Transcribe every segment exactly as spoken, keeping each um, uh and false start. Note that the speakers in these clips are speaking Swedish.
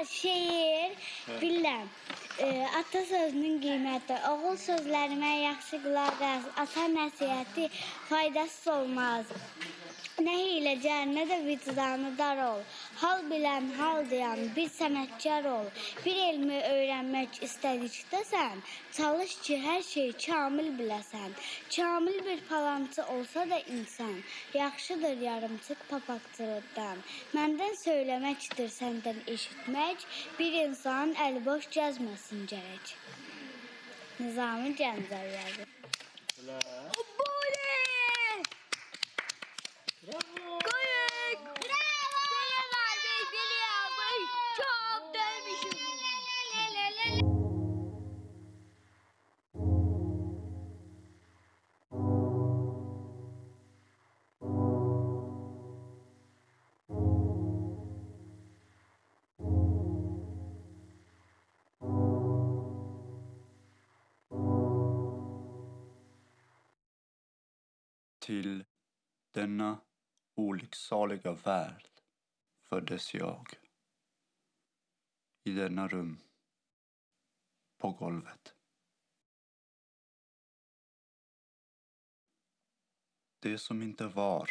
şeir, bilirəm. E, ata sözünün qiyməti, oğul sözlərimə yaxşı qulaq as, ata nəsihəti faydasız olmaz. Nə hiləcər, nə də vicdanı dar ol. Hal bilən, hal deyan, bir sənətkar ol. Bir elmi öyrənmək istədikdəsən, çalış ki, hər şeyi kamil biləsən. Kamil bir palançı olsa da insan, yaxşıdır yarımçıq papaqçılıqdan. Məndən söyləməkdir, səndən eşitmək, bir insan əli boş gəzməsin gərək. Nizami Gəncəvi. Bravo! Koyuk! Bravo! Beni beni almayı çok dermişim. Till denna olycksaliga värld föddes jag. I denna rum. På golvet. Det som inte var.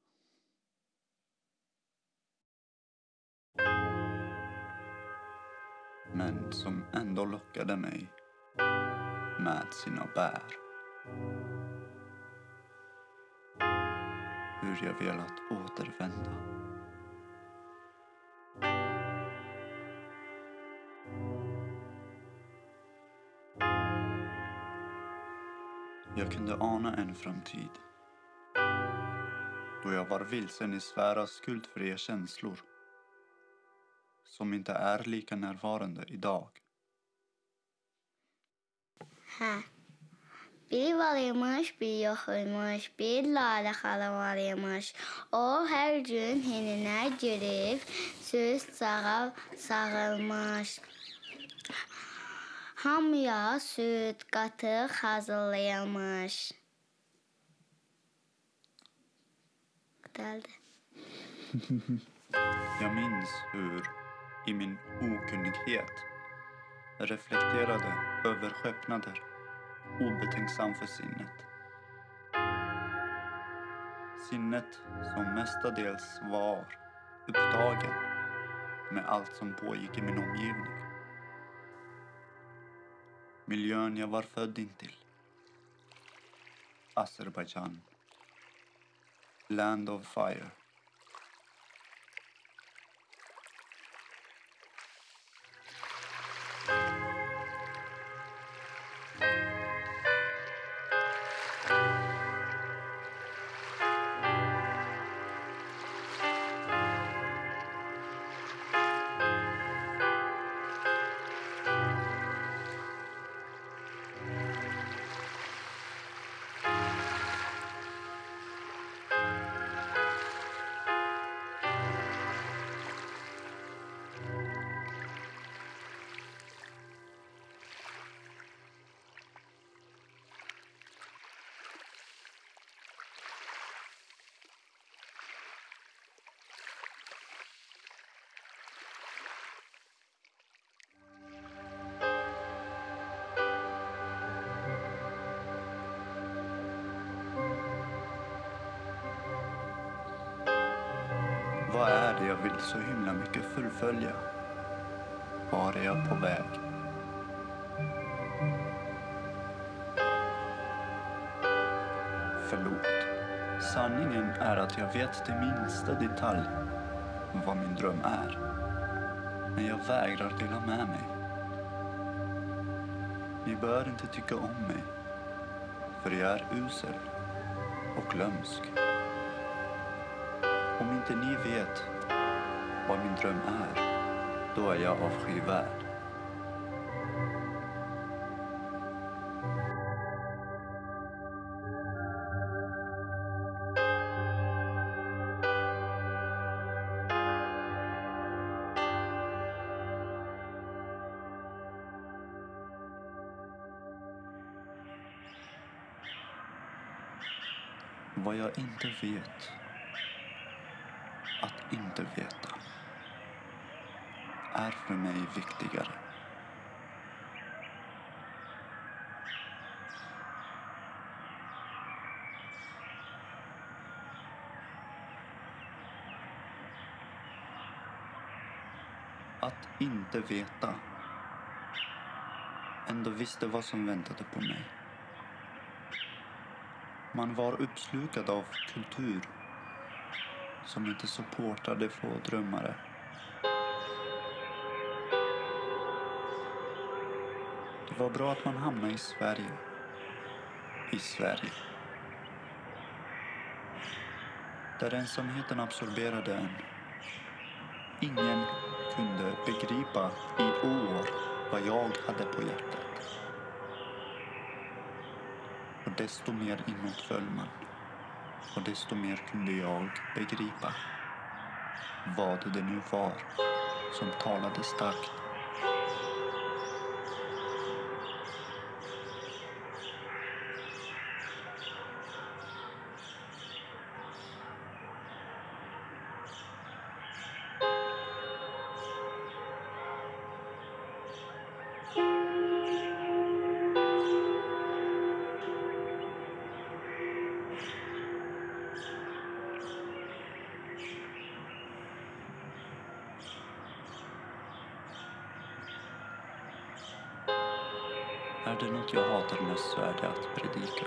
Men som ändå lockade mig med sina bär. Hur jag velat återvända. Jag kunde ana en framtid. Då jag var vilsen i svära skuldfria känslor. Som inte är lika närvarande idag. Ha. Bir varıymış, bir yoxuymuş, bir Lalə xala varıymış. O hər gün heninə girib, süz sağa sağılmış. Hamıya süt, qatıq hazırlayılmış. Qıdaldı. Jag minns hur i min okunnighet reflekterade över skepnader. Obetänksam för sinnet. Sinnet som mestadels var upptagen med allt som pågick i min omgivning. Miljön jag var född in till. Azerbaijan. Land of fire. Vad är det jag vill så himla mycket fullfölja? Var är jag på väg? Förlåt. Sanningen är att jag vet till minsta detalj vad min dröm är. Men jag vägrar dela med mig. Ni bör inte tycka om mig. För jag är usel och glömsk. Om inte ni vet vad min dröm är, då är jag avskyvärd. Vad jag inte vet att inte veta. är för mig viktigare. Att inte veta. Ändå visste vad som väntade på mig. Man var uppslukad av kultur som inte supportade få drömmare. Det var bra att man hamnade i Sverige. I Sverige. Där ensamheten absorberade en. Ingen kunde begripa i år vad jag hade på hjärtat. Och desto mer inåt föll man. Och desto mer kunde jag begripa vad det nu var som talade starkt. Är det något jag hatar mest så är det att predika.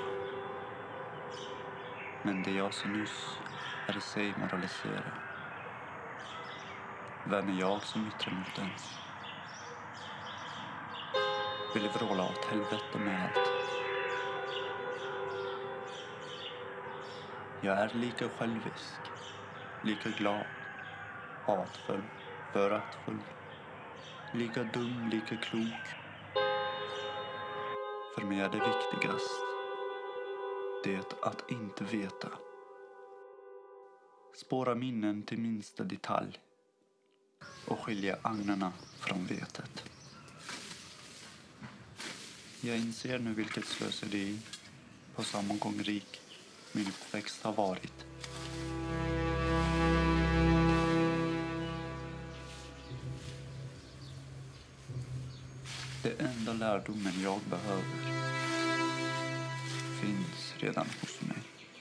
Men det jag sa nyss är i sig moralisera. Vem är jag som yttrar mot ens? Vill vråla åt helvete med allt. Jag är lika självisk, lika glad, hatfull, föraktfull, lika dum, lika klok. För mig är det viktigast det att inte veta. Spåra minnen till minsta detalj och skilja agnarna från vetet. Jag inser nu vilket slöseri på samma gång rik min uppväxt har varit. Det enda lärdomen jag behöver finns redan hos mig.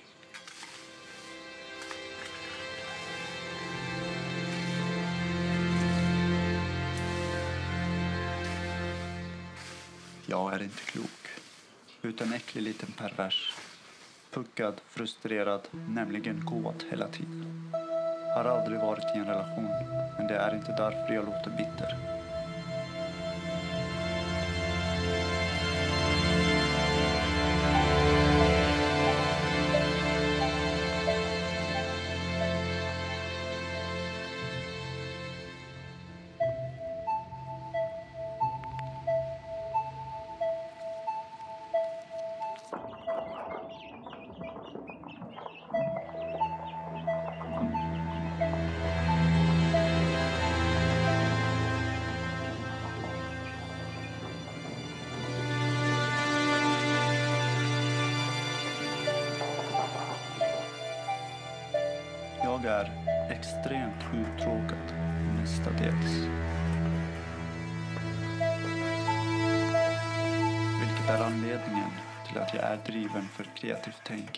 Jag är inte klok, utan äcklig liten pervers. Puckad, frustrerad, nämligen kåt hela tiden. Har aldrig varit i en relation, men det är inte därför jag låter bitter. Jag är extremt uttråkad mestadels. Vilket är anledningen till att jag är driven för kreativt tänk.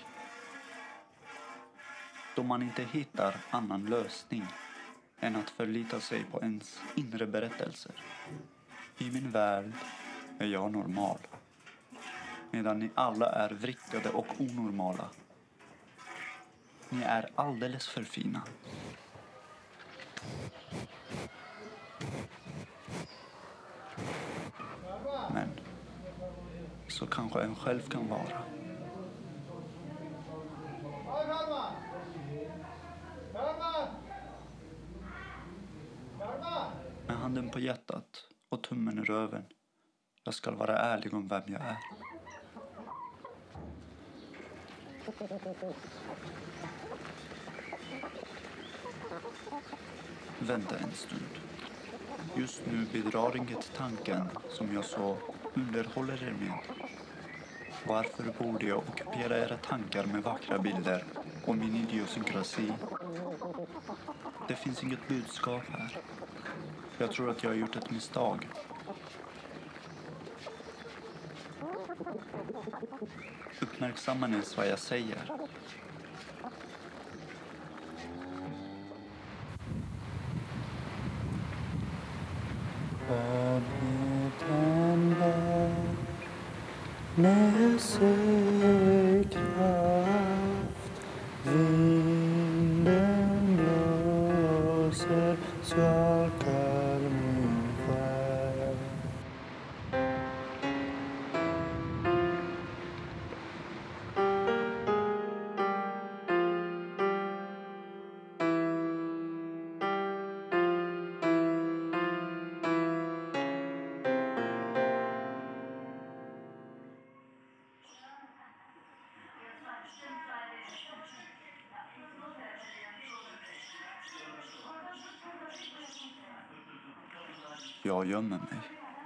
Då man inte hittar annan lösning än att förlita sig på ens inre berättelser. I min värld är jag normal. Medan ni alla är vrickade och onormala. Ni är alldeles för fina. Men så kanske en själv kan vara. Med handen på hjärtat och tummen i röven. Jag ska vara ärlig om vem jag är. Vänta en stund. Just nu bidrar inget tanken som jag så underhåller er med. Varför borde jag ockupera era tankar med vackra bilder och min idiosynkrasi? Det finns inget budskap här. Jag tror att jag har gjort ett misstag. Uppmärksammar ni vad jag säger? Skönheten var med sig kraft. Vinden blåser, skakar min själ. Jag gömmer mig.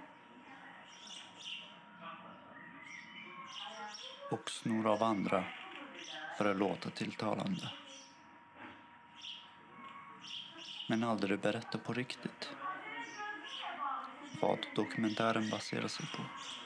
Och snor av andra för att låta tilltalande. Men aldrig berätta på riktigt vad dokumentären baserar sig på.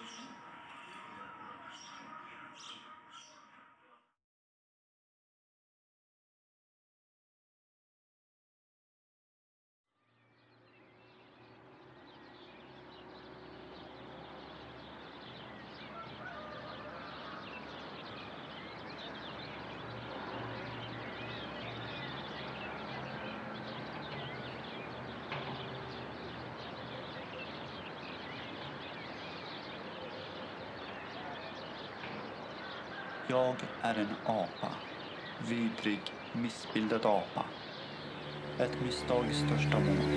Jag är en apa. Vidrig, missbildad apa. Ett misstag i största mån.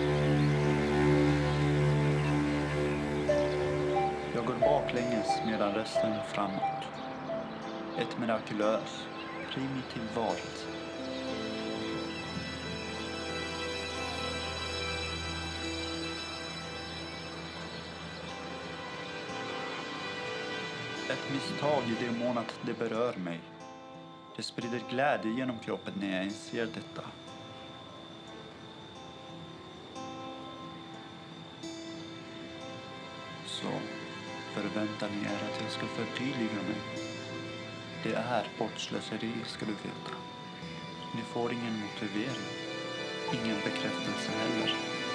Jag går baklänges medan resten framåt. Ett mirakulös, primitiv varelse. Ett misstag i det mån att det berör mig. Det sprider glädje genom kroppen när jag inser detta. Så förväntar ni er att jag ska förtydliga mig. Det är bortslöseri, ska du veta. Ni får ingen motivering. Ingen bekräftelse heller.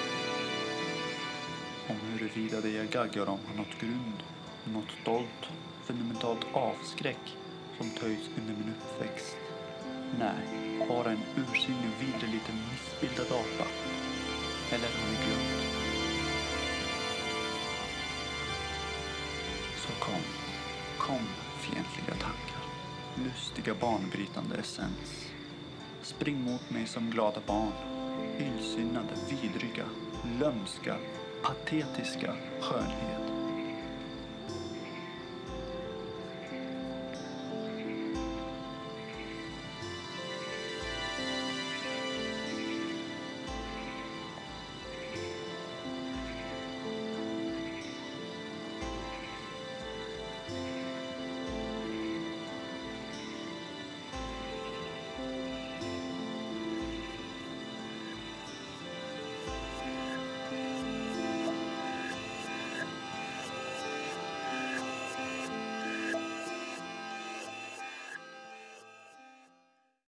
Om huruvida det jag gaggar om har något grund. Något dolt, fundamentalt avskräck som töjs under min uppväxt. Nej, bara en ursinnig, vidrig liten missbildad apa. Eller har ni glömt? Så kom, kom fientliga tankar. Lustiga barnbrytande essens. Spring mot mig som glada barn. Illsinnade, vidriga, lömska, patetiska skönhet.